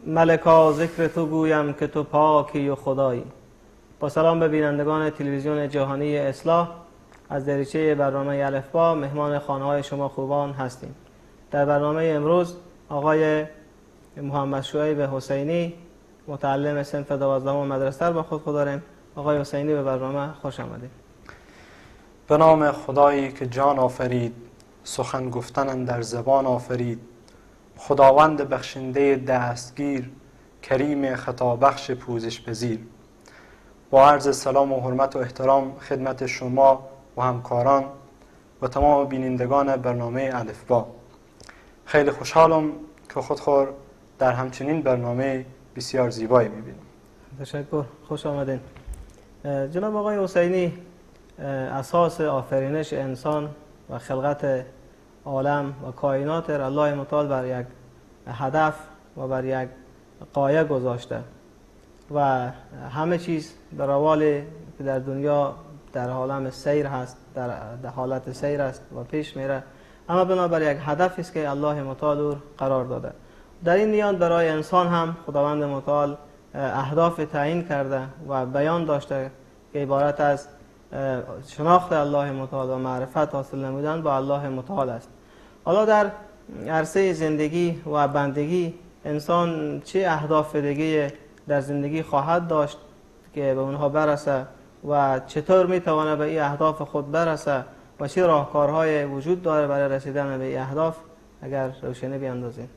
ملکا ذکر تو گویم که تو پاکی و خدایی. با سلام به بینندگان تلویزیون جهانی اصلاح، از دریچه برنامه الفبا مهمان خانه‌های شما خوبان هستیم. در برنامه امروز آقای محمد شعیب حسینی، متعلم صنف 12 مدرسه با خود داریم. آقای حسینی به برنامه خوش آمدید. به نام خدایی که جان آفرید، سخن گفتن در زبان آفرید. خداوند بخشنده دستگیر، کریم خطابخش پوزش پذیر. با عرض سلام و حرمت و احترام خدمت شما و همکاران و تمام بینندگان برنامه الفبا، خیلی خوشحالم که خودخور در همچنین برنامه بسیار زیبایی میبینم. تشکر، خوش آمدین. جناب آقای حسینی، اساس آفرینش انسان و خلقت عالم و کائنات را الله متعال بر یک هدف و بر یک غایه گذاشته و همه چیز در حالی که در دنیا در عالم سیر هست، در حالت سیر است و پیش میره، اما بنابر یک هدفی است که الله متعال قرار داده. در این میان برای انسان هم خداوند متعال اهداف تعیین کرده و بیان داشته که عبارت از شناخت الله متعال و معرفت حاصل نمودن با الله متعال است. حالا در عرصه زندگی و بندگی انسان چه اهداف دیگه در زندگی خواهد داشت که به اونها برسه و چطور میتونه به این اهداف خود برسه و چه راهکارهای وجود داره برای رسیدن به این اهداف، اگر روشنی بیاندازید.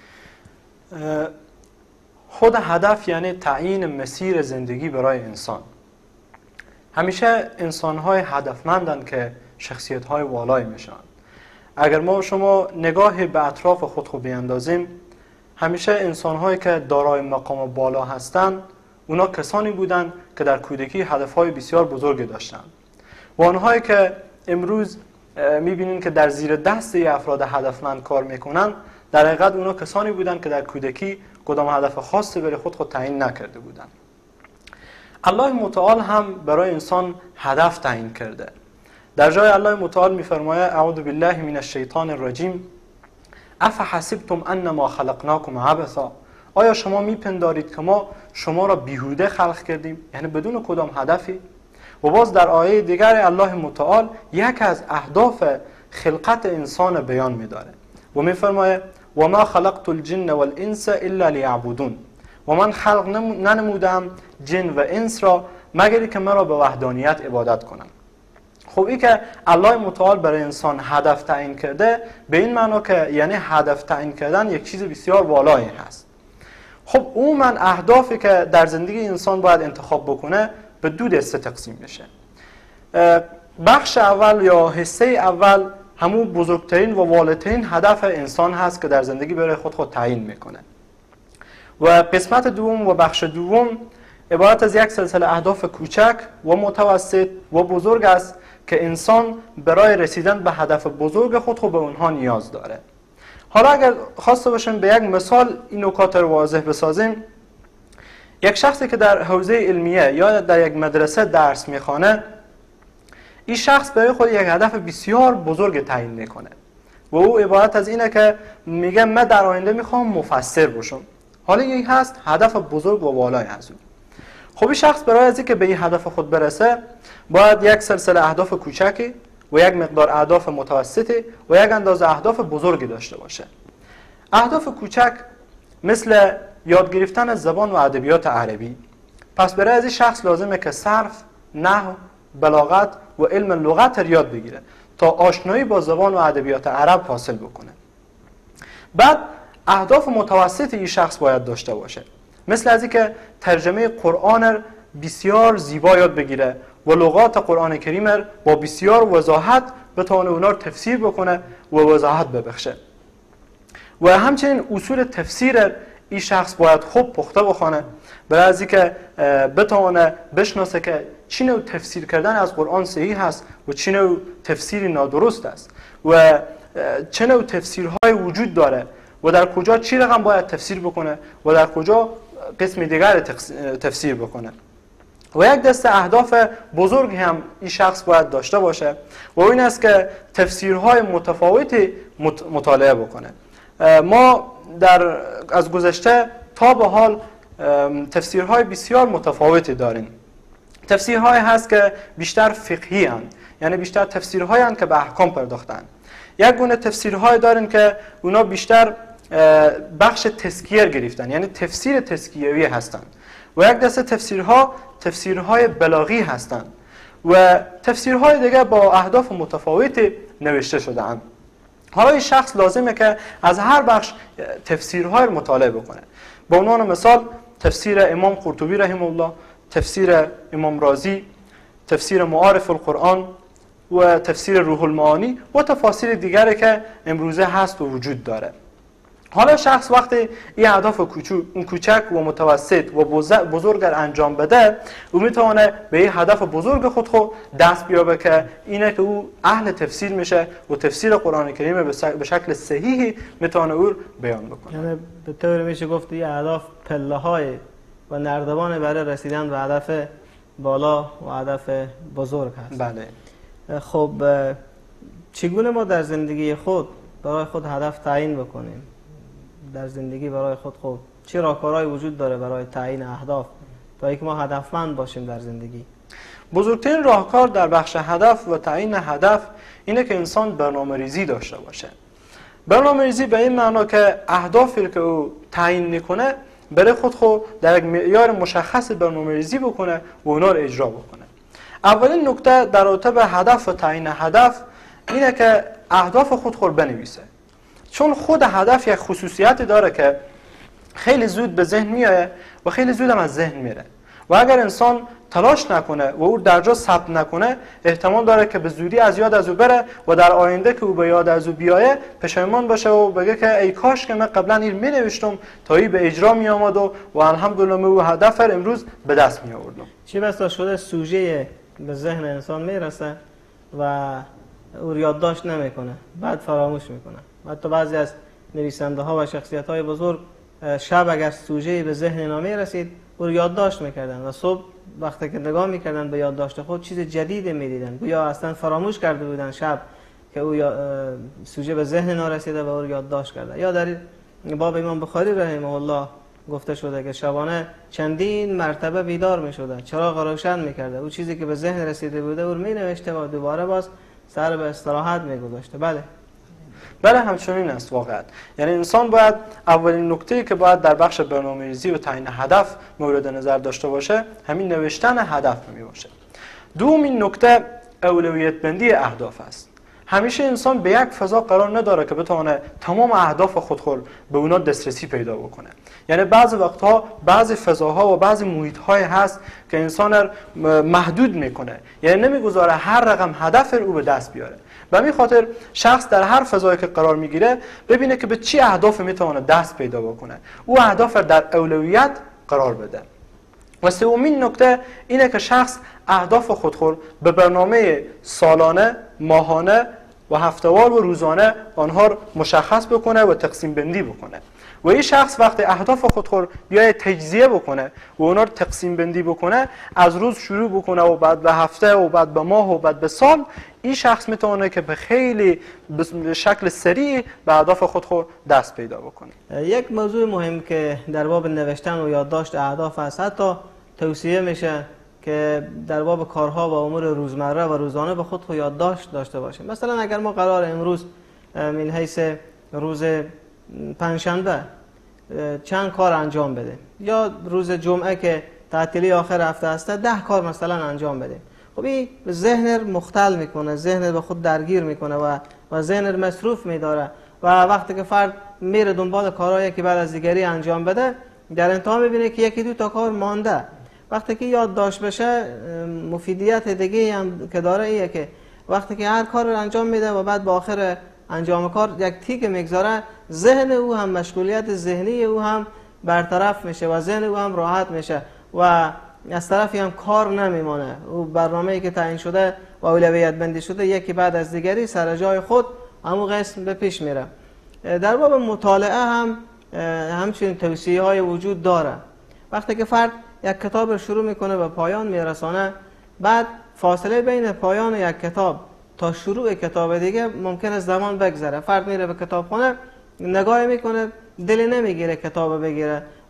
خود هدف یعنی تعیین مسیر زندگی برای انسان. همیشه انسان‌های هدفمندن که شخصیت‌های والایی میشن. اگر ما شما نگاه به اطراف خود بیاندازیم، همیشه انسان‌هایی که دارای مقام بالا هستند، اونا کسانی بودند که در کودکی هدف‌های بسیار بزرگی داشتند و آنهایی که امروز می‌بینین که در زیر دست افراد هدفمند کار میکنن، در حقیقت اونا کسانی بودند که در کودکی کدام هدف خاصی برای خود تعیین نکرده بودند. الله متعال هم برای انسان هدف تعیین کرده. در جای الله متعال می‌فرماید اعوذ بالله من الشیطان الرجیم افحسبتم انما خلقناکم عبثا. آیا شما میپندارید که ما شما را بیهوده خلق کردیم، یعنی بدون کدام هدفی؟ و باز در آیه دیگر الله متعال یک از اهداف خلقت انسان بیان می‌داره و می‌فرماید و ما خلقت الجن والانس الا لیعبدون. و من خلق ننمودم جن و انس را مگر که مرا به وحدانیت عبادت کنند. خب این که الله متعال برای انسان هدف تعیین کرده، به این معنا که یعنی هدف تعیین کردن یک چیز بسیار والایی هست. خب عموما اهدافی که در زندگی انسان باید انتخاب بکنه به دو دسته تقسیم میشه. بخش اول یا حصه اول همون بزرگترین و والاترین هدف انسان هست که در زندگی برای خود تعیین میکنه و قسمت دوم و بخش دوم عبارت از یک سلسله اهداف کوچک و متوسط و بزرگ است که انسان برای رسیدن به هدف بزرگ خود به اونها نیاز داره. حالا اگر خواسته باشیم به یک مثال این نکات رو واضح بسازیم، یک شخصی که در حوزه علمیه یا در یک مدرسه درس میخوانه، این شخص برای خود یک هدف بسیار بزرگ تعیین میکنه و او عبارت از اینه که میگه من در آینده میخوام مفسر باشم. حالا این هست هدف بزرگ و والای از او. خب این شخص برای از اینکه به این هدف خود برسه باید یک سلسله اهداف کوچکی و یک مقدار اهداف متوسطی و یک اندازه اهداف بزرگی داشته باشه. اهداف کوچک مثل یاد گرفتن زبان و ادبیات عربی. پس برای از این شخص لازمه که صرف، نحو، بلاغت و علم لغت را یاد بگیره تا آشنایی با زبان و ادبیات عرب حاصل بکنه. بعد اهداف متوسطی این شخص باید داشته باشه، مثل از اینکه ترجمه قرآن بسیار زیبا یاد بگیره و لغات قرآن کریم با بسیار وضاحت بتونه اونا رو تفسیر بکنه و وضاحت ببخشه. و همچنین اصول تفسیر این شخص باید خوب پخته بخونه برای از اینکه بتونه بشناسه که چی نوع تفسیر کردن از قرآن صحیح هست و چی نوع تفسیری نادرست است و چه نوع تفسیرهای وجود داره و در کجا چی رقم باید تفسیر بکنه و در کجا قسم دیگر تفسیر بکنه. و یک دسته اهداف بزرگ هم این شخص باید داشته باشه و این است که تفسیرهای متفاوتی مطالعه بکنه. ما از گذشته تا به حال تفسیرهای بسیار متفاوتی داریم. تفسیرهای هست که بیشتر فقهی هستند، یعنی بیشتر تفسیرهایی هستند که به احکام پرداختن. یک گونه تفسیرهای دارن که اونا بیشتر بخش تزکیه گرفتن، یعنی تفسیر تزکیه‌ای هستند. و یک دسته تفسیرهای بلاغی هستند و تفسیرهای دیگه با اهداف متفاوتی نوشته شده‌اند. حالا این شخص لازمه که از هر بخش تفسیرهای مطالعه بکنه. به عنوان مثال تفسیر امام قرطبی رحمه الله، تفسیر امام رازی، تفسیر معارف القرآن و تفسیر روح المعانی و تفاسیر دیگری که امروزه هست و وجود داره. حالا شخص وقتی این اهداف کوچک و متوسط و بزرگ انجام بده، او میتونه به این هدف بزرگ خود دست بیابه که اینه که او اهل تفسیر میشه و تفسیر قرآن کریم به شکل صحیحی میتونه او بیان بکنه. یعنی به طور میشه گفت این اهداف پله‌های و نردبان برای رسیدن به هدف بالا و هدف بزرگ هست. بله. خب چگونه ما در زندگی خود برای خود هدف تعیین بکنیم؟ در زندگی برای خود خب چه راهکارهایی وجود داره برای تعیین اهداف تا اینکه ما هدفمند باشیم در زندگی؟ بزرگترین راهکار در بخش هدف و تعیین هدف اینه که انسان برنامه‌ریزی داشته باشه. برنامه‌ریزی به این معنا که اهدافی که او تعیین میکنه برای خود در یک معیار مشخص برنامه‌ریزی بکنه و اونا رو اجرا بکنه. اولین نکته در رابطه به هدف و تعیین هدف اینه که اهداف خود رو بنویسه. چون خود هدف یک خصوصیتی داره که خیلی زود به ذهن میاد و خیلی زود هم از ذهن میره و اگر انسان تلاش نکنه و او در جا ثبت نکنه، احتمال داره که به زودی از یاد از او بره و در آینده که او به یاد از او بیایه پشیمان باشه و بگه که ای کاش که من قبلا این می نوشتم تا این به اجرا می آمد و الحمدلله او هدف امروز به دست می آوردم. چه بسا شده سوژه به ذهن انسان میرسه و او یادداشت نمیکنه، بعد فراموش میکنه. حتی بعضی از نویسنده ها و شخصیت های بزرگ شب اگر سوژه‌ای به ذهن اینا میرسید او یادداشت میکردن و صبح وقتی که نگاه میکردن به یادداشت خود چیز جدیدی میدیدن، گویا اصلا فراموش کرده بودن شب که او سوژه به ذهن نرسیده و او یادداشت کرده. یا در باب امام بخاری رحمه الله گفته شده که شبانه چندین مرتبه بیدار میشده، چراغ روشن میکرده، او چیزی که به ذهن رسیده بوده او مینوشته و دوباره باز سر به استراحت میگذاشته. بله همچنین است واقعا. یعنی انسان باید اولین نکته‌ای که باید در بخش برنامه‌ریزی و تعیین هدف مورد نظر داشته باشه همین نوشتن هدف می باشه. دومین نکته اولویت بندی اهداف است. همیشه انسان به یک فضا قرار نداره که بتونه تمام اهداف خودخور به اونا دسترسی پیدا بکنه. یعنی بعضی وقتها بعضی فضاها و بعضی محیط‌های هست که انسان محدود میکنه، یعنی نمیگذاره هر رقم هدف رو به دست بیاره. به همین خاطر شخص در هر فضایی که قرار میگیره ببینه که به چی اهداف میتونه دست پیدا بکنه، او اهداف در اولویت قرار بده. و سومین نکته اینه که شخص اهداف خودخور به برنامه سالانه، ماهانه و هفته‌وار و روزانه آنها رو مشخص بکنه و تقسیم بندی بکنه. و این شخص وقتی اهداف خودخور بیای تجزیه بکنه و اونا رو تقسیم بندی بکنه، از روز شروع بکنه و بعد به هفته و بعد به ماه و بعد به سال، این شخص میتونه که به خیلی به شکل سریع به اهداف خودخور دست پیدا بکنه. یک موضوع مهم که در باب نوشتن و یادداشت اهداف است، حتی توصیه میشه که در باب کارها و امور روزمره و روزانه به خود یادداشت داشته باشیم. مثلا اگر ما قرار امروز من حیث روز پنجشنبه چند کار انجام بده، یا روز جمعه که تعطیلی آخر هفته است 10 کار مثلا انجام بده، خب این ذهن مختل میکنه، ذهن به خود درگیر میکنه و ذهن مصروف میداره و وقتی که فرد میره دنبال کارهایی که بعد از دیگری انجام بده، در انتها میبینه که یکی دو تا کار مانده. وقتی که یادداشت بشه، مفیدیت دیگه هم که داره ایه که وقتی که هر کار رو انجام میده و بعد با آخر انجام کار یک تیک میگذاره، ذهن او هم مشغولیت ذهنی او هم برطرف میشه و ذهن او هم راحت میشه و از طرفی هم کار نمیمانه. او برنامه‌ای که تعیین شده و اولویت بندی شده یکی بعد از دیگری سر جای خود همون قسم به پیش میره. در باب مطالعه هم همچنین توصیه‌های وجود داره. وقتی که فرد یک کتاب رو شروع میکنه به پایان میرسانه، بعد فاصله بین پایان یک کتاب تا شروع کتاب دیگه ممکنه زمان بگذره. فرد میره به کتابخانه نگاه میکنه، دلی نمیگیره کتاب بگیره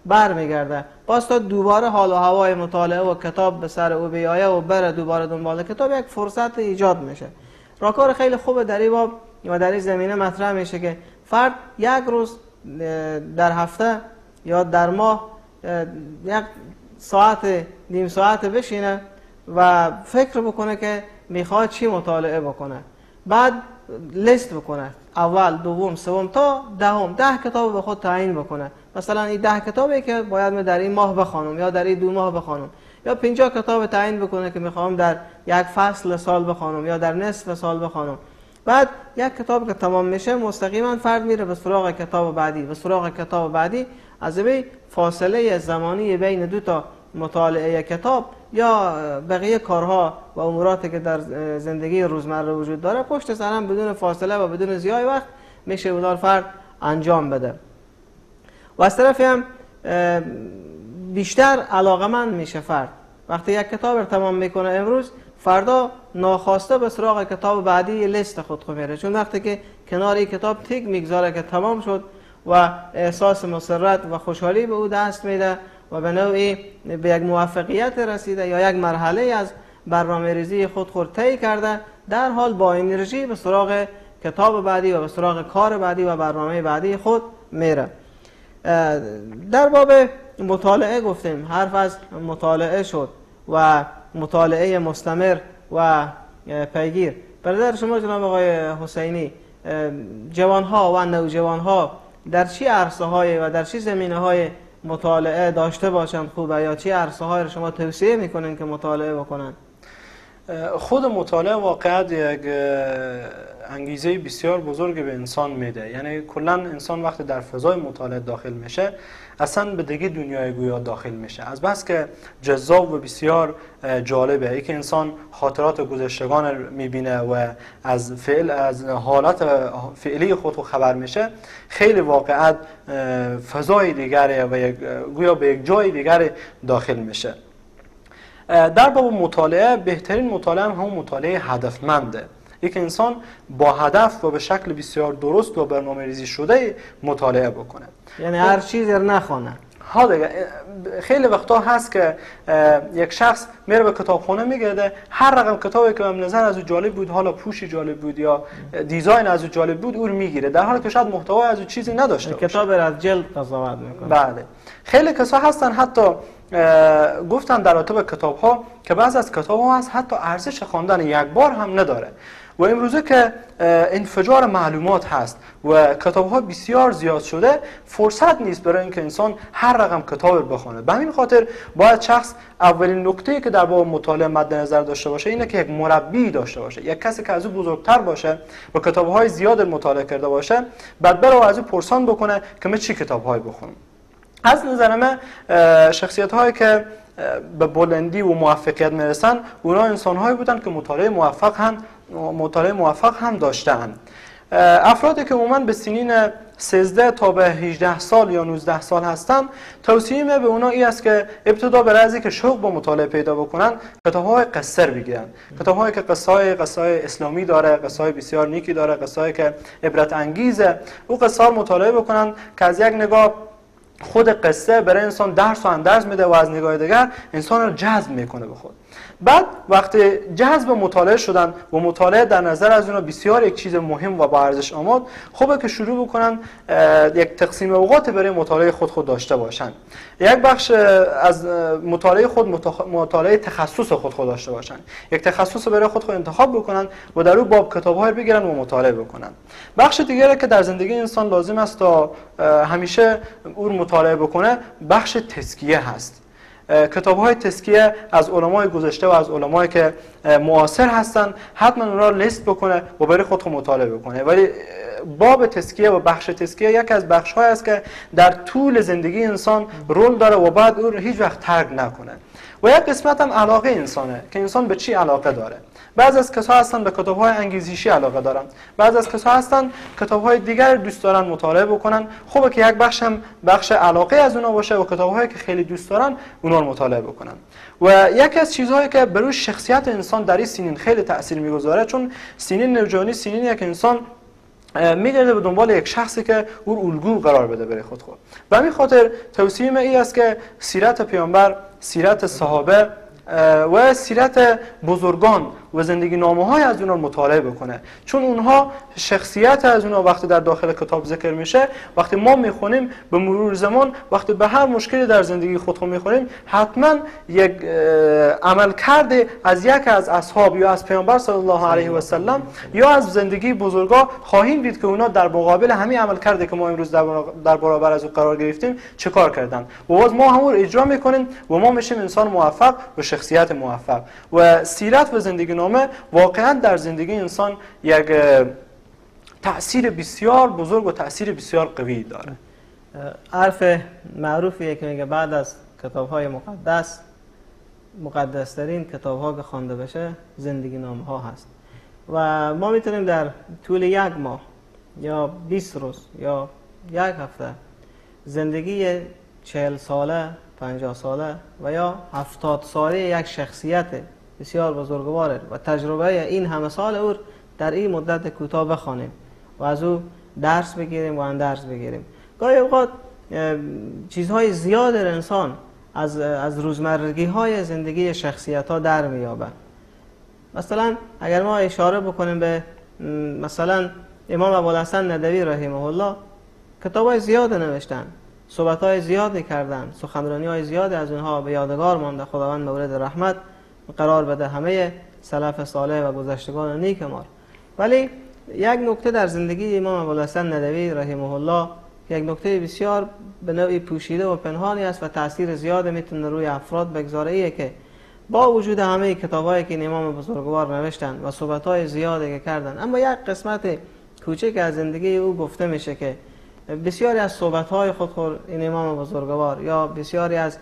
برمیگرده، باز تا دوباره حال و هوای مطالعه و کتاب به سر او بیایه و بره دوباره دنبال کتاب، یک فرصت ایجاد میشه. راهکار خیلی خوب در این باب و در این زمینه مطرح میشه که فرد یک روز در هفته یا در ماه یک ساعت نیم ساعت بشینه و فکر بکنه که میخواد چی مطالعه بکنه، بعد لیست بکنه، اول، دوم، سوم تا دهم، 10 کتاب به خود تعیین بکنه. مثلا این 10 کتابی که باید من در این ماه بخوانم یا در این 2 ماه بخوانم، یا 50 کتاب تعیین بکنه که میخوام در یک فصل سال بخوانم یا در نصف سال بخوانم. بعد یک کتاب که تمام میشه مستقیما فرد میره به سراغ کتاب بعدی، به سراغ کتاب بعدی. از این فاصله زمانی بین دو تا مطالعه کتاب یا بقیه کارها و اموراتی که در زندگی روزمره وجود داره پشت سر هم بدون فاصله و بدون ضیاع وقت میشه بدار فرد انجام بده. و از طرفی هم بیشتر علاقمند میشه فرد وقتی یک کتاب رو تمام میکنه امروز، فردا ناخواسته به سراغ کتاب بعدی لیست خود میره، چون وقتی که کنار این کتاب تیک میگذاره که تمام شد و احساس مسرت و خوشحالی به او دست میده و به نوعی به یک موفقیت رسیده یا یک مرحله از برنامه ریزی خود طی کرده، در حال با انرژی به سراغ کتاب بعدی و به سراغ کار بعدی و برنامه بعدی خود میره. در باب مطالعه گفتیم، حرف از مطالعه شد و مطالعه مستمر و پیگیر. برادر شما جناب آقای حسینی، جوانها و نوجوانها در چی عرصه های و در چی زمینه های مطالعه داشته باشند خوبه، یا چی عرصه های شما توصیه میکنین که مطالعه بکنن؟ خود مطالعه واقعا یک انگیزه بسیار بزرگ به انسان میده. یعنی کلا انسان وقتی در فضای مطالعه داخل میشه اصلا به دیگه دنیای گویا داخل میشه، از بس که جذاب و بسیار جالبه. ای که انسان خاطرات گذشتگان میبینه و از حالات فعلی خود خبر میشه، خیلی واقعا فضای دیگره و گویا به یک جای دیگر داخل میشه. در باب مطالعه بهترین مطالعه هم مطالعه هدفمنده، یک انسان با هدف و به شکل بسیار درست و برنامه‌ریزی شده مطالعه بکنه، یعنی هر چیزی رو نخونه. ها دیگه خیلی وقتا هست که یک شخص میره به کتابخانه میگرده، هر رقم کتابی که به نظر از او جالب بود، حالا پوشی جالب بود یا دیزاین از او جالب بود، اون رو میگیره، در حالی که شاید محتوای از او چیزی نداشته باشه. کتاب را از جلد قضاوت میکنه. بله، خیلی کسا هستن حتی گفتن در رابطه کتاب ها که بعض از کتاب ها هست حتی ارزش خواندن یک بار هم نداره. و امروزه که انفجار معلومات هست و کتاب ها بسیار زیاد شده، فرصت نیست برای اینکه انسان هر رقم کتاب بخونه. به همین خاطر باید شخص اولین نکته‌ای که در باب مطالعه مد نظر داشته باشه اینه که یک مربی داشته باشه، یک کسی که از او بزرگتر باشه و کتاب های زیاد مطالعه کرده باشه، بعد بره از او پرسان بکنه که من چی کتاب های بخونم. از نظر من شخصیت هایی که به بلندی و موفقیت میرسن اونا انسان هایی بودن که مطالعه موفق هم داشتن. افرادی که عموما به سنین 13 تا به 18 سال یا 19 سال هستن، توصیه من به اونا این است که ابتدا برای از اینکه شوق با مطالعه پیدا بکنن کتاب‌های قصه بگیرن، کتاب‌هایی که قصه‌های اسلامی داره، قصه‌های بسیار نیکی داره، قصه‌هایی که عبرت انگیزه، او قصه‌ها مطالعه بکنن که از یک نگاه خود قصه برای انسان درس و اندرز میده و از نگاه دیگر انسان رو جذب میکنه به خود. بعد وقتی جذب مطالعه شدن و مطالعه در نظر از اونا بسیار یک چیز مهم و با ارزش آمد، خوبه که شروع بکنن یک تقسیم اوقات برای مطالعه خود داشته باشن. یک بخش از مطالعه خود مطالعه تخصص خود داشته باشن، یک تخصص برای خود انتخاب بکنن و در اون باب کتاب‌های بگیرن و مطالعه بکنن. بخش دیگری که در زندگی انسان لازم است تا همیشه اون مطالعه بکنه، بخش تزکیه هست. کتاب‌های تزکیه از علمای گذشته و از علمایی که معاصر هستن حتما اونها لیست بکنه و برای خود مطالعه بکنه. ولی باب تزکیه و بخش تزکیه یکی از بخش‌هایی است که در طول زندگی انسان رول داره و بعد اون هیچ وقت ترک نکنه. و یک قسمت هم علاقه انسانه که انسان به چی علاقه داره. بعضی از کسا هستن به کتاب‌های انگیزشی علاقه دارن، بعضی از کسا هستن کتاب‌های دیگر دوست دارن مطالعه بکنن. خوبه که یک بخش هم بخش علاقه از اونها باشه و کتاب‌هایی که خیلی دوست دارن اونها رو مطالعه بکنن. و یکی از چیزهایی که بر روی شخصیت انسان در این سنین خیلی تأثیر می‌گذاره، چون سنین نوجوانی سنینیه که انسان میگرده به دنبال یک شخصی که او الگو قرار بده برای خود. به همین خاطر توصیه من این است که سیرت پیامبر، سیرت صحابه و سیرت بزرگان و زندگی نامه های از اونها مطالعه بکنه، چون اونها شخصیت از اونها وقتی در داخل کتاب ذکر میشه، وقتی ما میخونیم به مرور زمان، وقتی به هر مشکلی در زندگی خودمون میخونیم، حتما یک عمل کرده از یک از اصحاب یا از پیامبر صلی الله علیه و سلم یا از زندگی بزرگا خواهیم دید که اونا در مقابل همین عمل کرده که ما امروز در برابر از او قرار گرفتیم چه کار کردن و باز ما همون اجرا میکنیم و ما میشیم انسان موفق و شخصیت موفق. و سیرت و زندگی نامه واقعا در زندگی انسان یک تأثیر بسیار بزرگ و تأثیر بسیار قوی داره. حرف معروفیه که میگه بعد از کتاب‌های مقدس‌ترین کتاب‌ها که خوانده بشه زندگی نامه‌ها هست و ما میتونیم در طول یک ماه یا 20 روز یا یک هفته زندگی 40 ساله، 50 ساله و یا 70 ساله یک شخصیت بسیار بزرگواره و تجربه این همه سال او در این مدت کوتاه بخوانیم و از او درس بگیریم و اندرس بگیریم. گاهی اوقات چیزهای زیاد در انسان از روزمرگی های زندگی شخصیت ها در میابه. مثلا اگر ما اشاره بکنیم به مثلا امام ابوالحسن ندوی رحمه الله، کتابای زیاد نوشتن، صحبت‌های زیادی کردن، سخنرانی‌های زیاد از اونها به یادگار مانده. خداوند مورد رحمت قرار بده همه سلف صالح و گذشتگان نیک ما. ولی یک نکته در زندگی امام ابوالحسن ندوی رحمه الله که یک نکته بسیار به نوعی پوشیده و پنهانی است و تأثیر زیاد میتونه روی افراد بگذاره، ایه که با وجود همه کتابایی که این امام بزرگوار نوشتن و صحبت‌های زیادی که کردن، اما یک قسمت کوچک از زندگی او گفته میشه که بسیاری از صحبت‌های خود این امام بزرگوار یا بسیاری از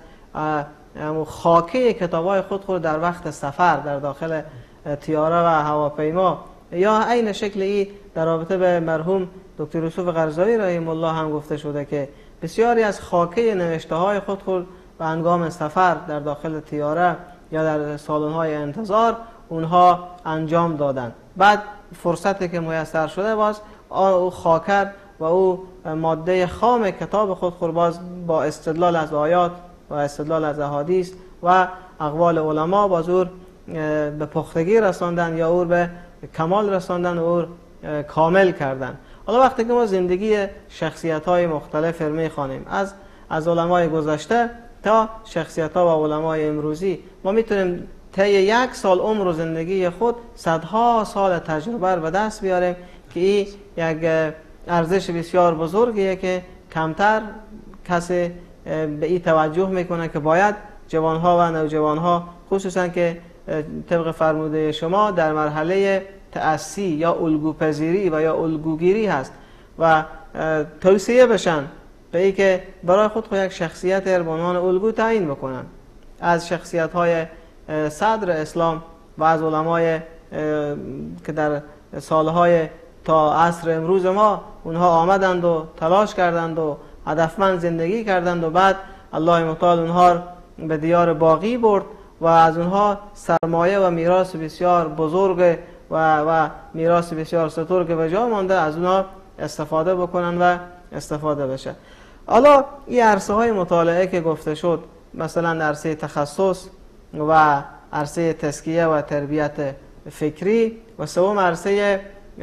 خاکه کتاب‌های خود در وقت سفر در داخل طیاره و هواپیما یا عین شکل ای در رابطه به مرحوم دکتر یوسف قرضاوی رحمه الله هم گفته شده که بسیاری از خاکه نوشته‌های خود به هنگام سفر در داخل طیاره یا در سالن‌های انتظار اونها انجام دادن. بعد فرصتی که میسر شده باز او خاکر و او ماده خام کتاب خود باز با استدلال از آیات و استدلال از احادیث و اقوال علما باز او به پختگی رساندن یا او به کمال رساندن و او کامل کردن. حالا وقتی که ما زندگی شخصیت‌های مختلف می‌خوانیم از علمای گذشته تا شخصیت‌ها و علمای امروزی، ما میتونیم طی یک سال عمر و زندگی خود صدها سال تجربه به دست بیاریم که این یک ارزش بسیار بزرگیه که کمتر کسی به این توجه میکنه که باید جوانها و نوجوانها خصوصا که طبق فرموده شما در مرحله تأسی یا الگوپذیری و یا الگوگیری هست و توصیه بشن به این که برای خود یک شخصیت به عنوان الگو تعیین بکنن از شخصیت‌های صدر اسلام و از علمای که در سالهای تا عصر امروز ما اونها آمدند و تلاش کردند و هدفمند زندگی کردند و بعد الله متعال اونها به دیار باقی برد و از اونها سرمایه و میراث بسیار بزرگ و میراث بسیار سترگ به جا مانده، از اونها استفاده بکنن و استفاده بشه. حالا این عرصه های مطالعه که گفته شد، مثلا عرصه تخصص و عرصه تزکیه و تربیت فکری و سوم عرصه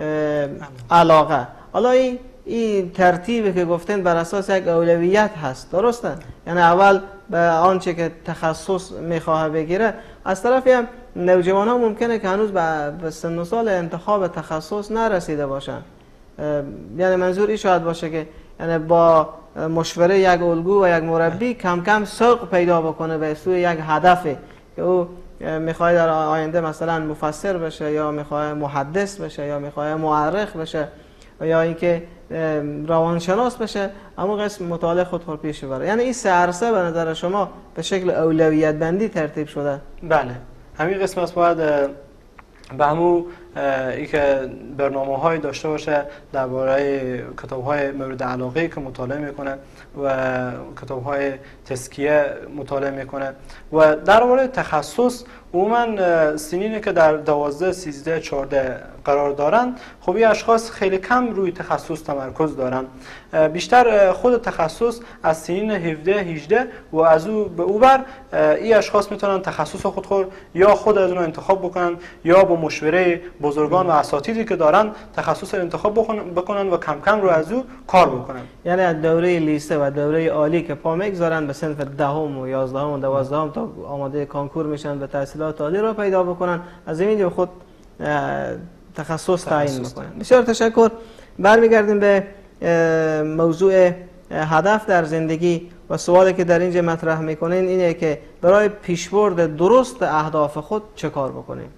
علاقه. حالا این ترتیبی که گفتن بر اساس یک اولویت هست، درسته؟ یعنی اول به آنچه که تخصص میخواه بگیره. از طرفی هم نوجوان ها ممکنه که هنوز به سن و سال انتخاب تخصص نرسیده باشن. یعنی منظور این شاید باشه که یعنی با مشوره یک الگو و یک مربی کم کم سوق پیدا بکنه به سوی یک هدفی که او میخواد در آینده مثلا مفسر بشه یا میخواد محدث بشه یا میخواد مورخ بشه یا اینکه روانشناس بشه، اما قسم مطالعه خود پیش بره. یعنی این سه عرصه به نظر شما به شکل اولویت بندی ترتیب شده؟ بله، همین قسم است باید به همون ای که برنامه‌های داشته باشه درباره کتاب‌های مورد علاقه‌ای که مطالعه میکنه و کتاب‌های تزکیه مطالعه میکنه و درباره تخصص عموما سنینی که در 12 13 14 قرار دارن خب این اشخاص خیلی کم روی تخصص تمرکز دارن، بیشتر خود تخصص از سنین 17 18 و از او به او بر این اشخاص میتونن تخصص خود یا خود از اون انتخاب بکنن یا با مشوره بزرگان و اساتیدی که دارن تخصص انتخاب بکنن و کم کم رو از او کار بکنن. یعنی از دوره لیسه و دوره عالی که پا میگذارن به صنف 10 و 11 و 12 تا آماده کنکور میشن به تحصیلات عالی را پیدا بکنن، از این خود تخصص تعیین میکنن. بسیار تشکر. برمیگردیم به موضوع هدف در زندگی و سوالی که در اینجا مطرح میکنین اینه که برای پیشبرد درست اهداف خود چه کار بکنیم؟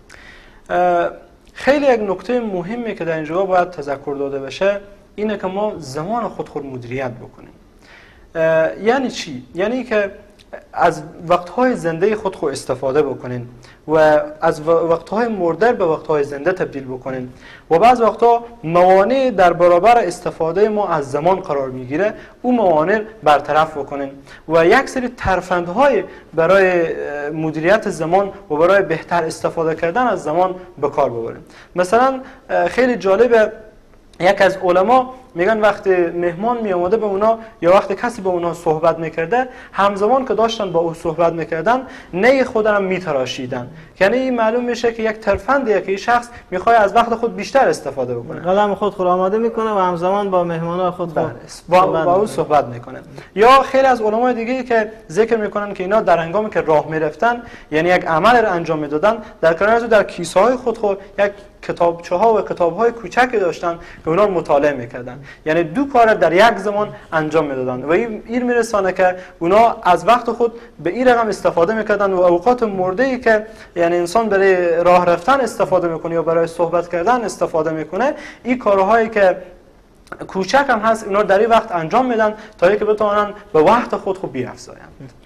خیلی یک نکته مهمی که در اینجا باید تذکر داده بشه اینه که ما زمان خود مدیریت بکنیم. یعنی چی؟ یعنی که از وقتهای زنده خود استفاده بکنین و از وقتهای مرده به وقتهای زنده تبدیل بکنین و بعض وقتها موانع در برابر استفاده ما از زمان قرار میگیره، اون موانع برطرف بکنین و یک سری ترفندهای برای مدیریت زمان و برای بهتر استفاده کردن از زمان به کار ببرین. مثلا خیلی جالبه، یک از علما میگن وقتی مهمان می اومده به اونا یا وقتی کسی به اونا صحبت میکرده، همزمان که داشتن با او صحبت میکردن نی خود را میتراشیدن. یعنی این معلوم میشه که یک ترفندیه که این شخص میخواد از وقت خود بیشتر استفاده بکنه، قلم خود آماده میکنه و همزمان با مهمانان خود با او صحبت میکنه. یا خیلی از علمای دیگه که ذکر میکنن که اینا در هنگامی که راه میرفتن، یعنی یک عمل را انجام میدادن، در کنار از در کیسه های خود یک کتابچه ها و کتاب های کوچکی داشتن که اونا مطالعه میکردن، یعنی دو کار در یک زمان انجام میدادن و این میرسانه که اونا از وقت خود به این رقم استفاده میکردن و اوقات مرده ای که یعنی انسان برای راه رفتن استفاده میکنه یا برای صحبت کردن استفاده میکنه، این کارهایی که کوچک هم هست اونا در این وقت انجام میدن تا اینکه بتونن به وقت خود بیافزایند.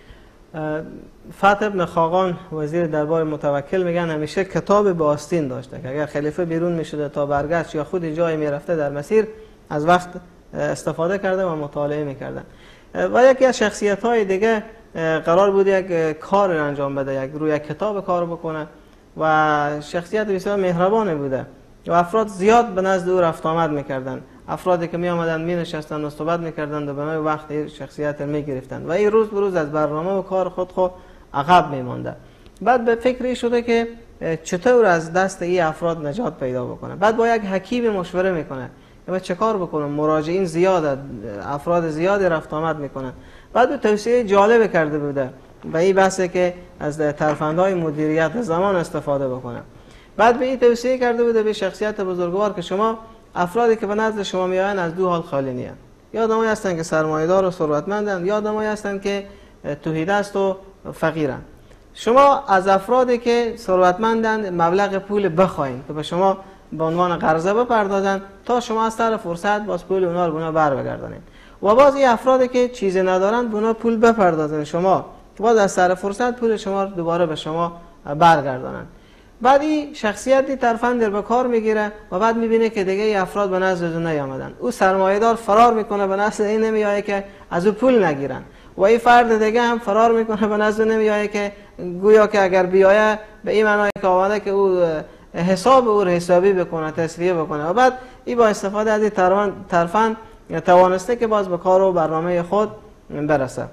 فتح ابن خاقان وزیر دربار متوکل میگن همیشه کتاب به آستین داشته که اگر خلیفه بیرون میشده تا برگشت یا خود جای میرفته در مسیر از وقت استفاده کرده و مطالعه میکردن. و یکی از شخصیت های دیگه قرار بود یک کار انجام بده، روی یک کتاب کار بکنه و شخصیت بسیار مهربانی بوده و افراد زیاد به نزد او رفت آمد میکردن. افرادی که می آمدن می نشستن و صحبت میکردن و به نوع وقت شخصیت رو میگرفتن و این روز به روز از برنامه و کار خود عقب میمانده. بعد به فکری شده که چطور از دست این افراد نجات پیدا بکنه. بعد با یک حکیم مشوره میکنه که چه کار بکنم، مراجعین زیاده، افراد زیادی رفت آمد میکنن. بعد به توصیه جالب کرده بوده و این بحثه که از ترفندهای مدیریت زمان استفاده بکنه. بعد به این توصیه کرده بوده به شخصیت بزرگوار که شما افرادی که به نزد شما میآیند از دو حال خالی نیستند. یا آدمایی هستند که سرمایه‌دار و ثروتمندند یا آدمایی هستند که توحیدست و فقیرند. شما از افرادی که ثروتمندند مبلغ پول بخواین که به شما به عنوان قرضه بپردازن تا شما از طرف فرصت باز پول اونا رو به اونا بر بگردانید و باز این افرادی که چیزی ندارند به اونا پول بپردازن شما باز از طرف فرصت پول شما رو دوباره به شما برگردانند. بعد این شخصیتی ترفند به کار میگیره و بعد میبینه که دیگه این افراد به نزد او نیامدن. او سرمایه‌دار فرار میکنه به نزد این نمیآیه که از او پول نگیرن و این فرد دیگه هم فرار میکنه به نزد نمیآیه که گویا که اگر بیایه به این معنی که آمده که او حساب او حسابی بکنه، تسویه بکنه و بعد این با استفاده از این ترفند توانسته که باز به کار و برنامه خود برسه.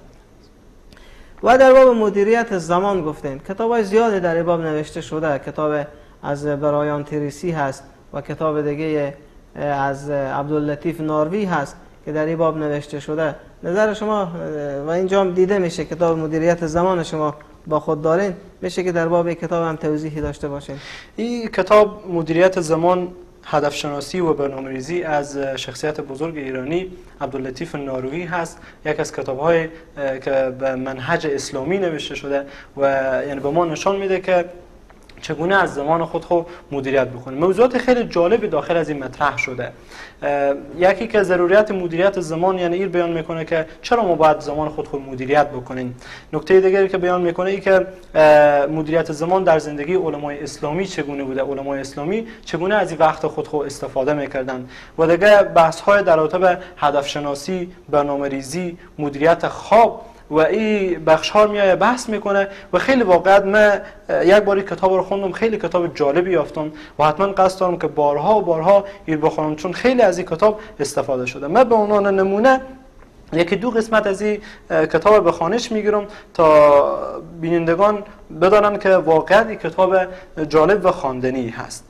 و در باب مدیریت زمان گفتیم کتاب‌های زیادی در این باب نوشته شده. کتاب از برایان تریسی هست و کتاب دیگه از عبداللطیف ناروی هست که در این باب نوشته شده. نظر شما و اینجا دیده میشه کتاب مدیریت زمان شما با خود دارین، میشه که در باب این کتاب هم توضیحی داشته باشین. این کتاب مدیریت زمان، هدف شناسی و برنامه‌ریزی از شخصیت بزرگ ایرانی عبداللطیف ناروی هست. یک از کتاب‌های که به منهج اسلامی نوشته شده و یعنی به ما نشان میده که چگونه از زمان خود مدیریت بکنیم. موضوعات خیلی جالبی داخل از این مطرح شده. یکی که ضروریت مدیریت زمان یعنی این بیان میکنه که چرا ما باید زمان خود مدیریت بکنیم. نکته دیگری که بیان میکنه این که مدیریت زمان در زندگی علمای اسلامی چگونه بوده، علمای اسلامی چگونه از این وقت خود استفاده میکردن و دیگه بحث های در رابطه به هدف شناسی، برنامه‌ریزی، مدیریت خواب و این بخش ها میایه بحث میکنه و خیلی واقعا من یک باری کتاب رو خوندم، خیلی کتاب جالبی یافتم و حتما قصد دارم که بارها و بارها این بخونم چون خیلی از این کتاب استفاده شده. من به عنوان نمونه یکی دو قسمت از این کتاب به خوانش میگیرم تا بینندگان بدانن که واقعا این کتاب جالب و خواندنی هست.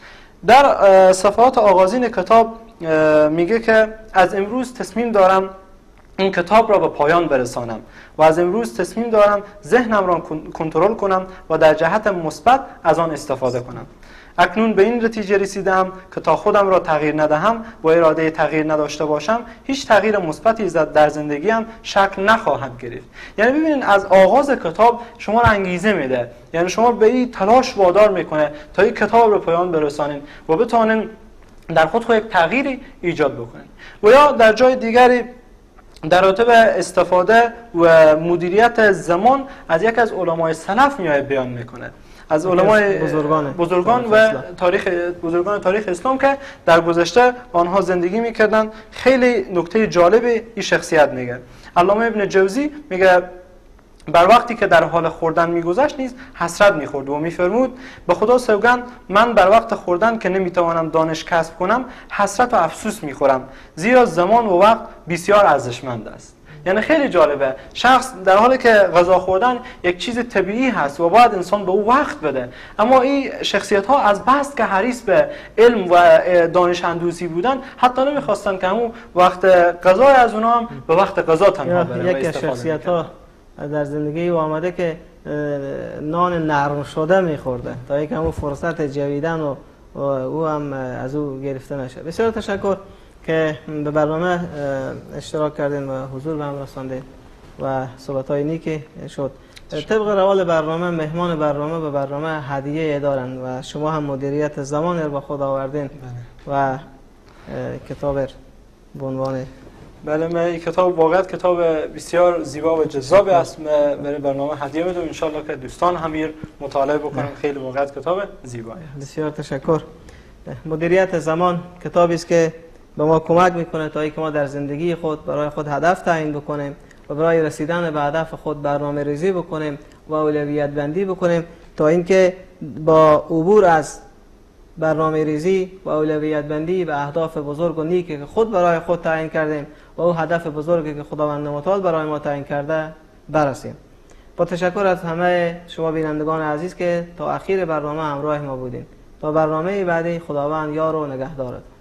در صفحات آغازین کتاب میگه که از امروز تصمیم دارم این کتاب را به پایان برسانم و از امروز تصمیم دارم ذهنم را کنترل کنم و در جهت مثبت از آن استفاده کنم. اکنون به این نتیجه رسیدم که تا خودم را تغییر ندهم و اراده تغییر نداشته باشم هیچ تغییر مثبتی در زندگیم شکل نخواهد گرفت. یعنی ببینید از آغاز کتاب شما را انگیزه میده، یعنی شما به این تلاش وادار میکنه تا این کتاب را پایان برسانید و بتونین در خود یک تغییری ایجاد بکنید. و یا در جای دیگری در رابطه به استفاده و مدیریت زمان از یک از علمای سلف میاد بیان میکنه، از علمای بزرگان و تاریخ اسلام که در گذشته آنها زندگی میکردن. خیلی نکته جالبی این شخصیت میگه. علامه ابن جوزی میگه بر وقتی که در حال خوردن میگذشت نیز حسرت میخورد و میفرمود به خدا سوگند من بر وقت خوردن که نمیتوانم دانش کسب کنم حسرت و افسوس میخورم، زیرا زمان و وقت بسیار ارزشمند است. یعنی خیلی جالبه، شخص در حالی که غذا خوردن یک چیز طبیعی هست و باید انسان به او وقت بده، اما این شخصیت ها از بس که حریص به علم و دانش اندوزی بودن حتی نمیخواستن که همون وقت غذا از اونها هم به وقت غذا تنها بره. یک شخصیت ها در زندگی او آمده که نان نرم شده میخورده تا یک همون فرصت جویدن و او هم از او گرفته نشه. بسیار تشکر که به برنامه اشتراک کردین و حضور به هم رساندین و صحبت‌های نیکی شد. طبق روال برنامه مهمان برنامه به برنامه هدیه دارن و شما هم مدیریت زمان رو با خود آوردین و کتاب به عنوان بله من این کتاب واقعا کتاب بسیار زیبا و جذاب است. من برای برنامه هدیه میدم، ان شاءالله که دوستان هم مطالعه بکنن. خیلی واقعا کتاب زیبایی است. بسیار تشکر. مدیریت زمان کتابی است که به ما کمک میکنه تا اینکه ما در زندگی خود برای خود هدف تعیین بکنیم و برای رسیدن به هدف خود برنامه ریزی بکنیم و اولویت بندی بکنیم تا اینکه با عبور از برنامه ریزی و اولویت بندی به اهداف بزرگ و نیکی که خود برای خود تعیین کردیم و او هدف بزرگی که خداوند متعال برای ما تعیین کرده برسیم. با تشکر از همه شما بینندگان عزیز که تا اخیر برنامه همراه ما بودین. تا برنامه بعدی خداوند یار و نگهدارت.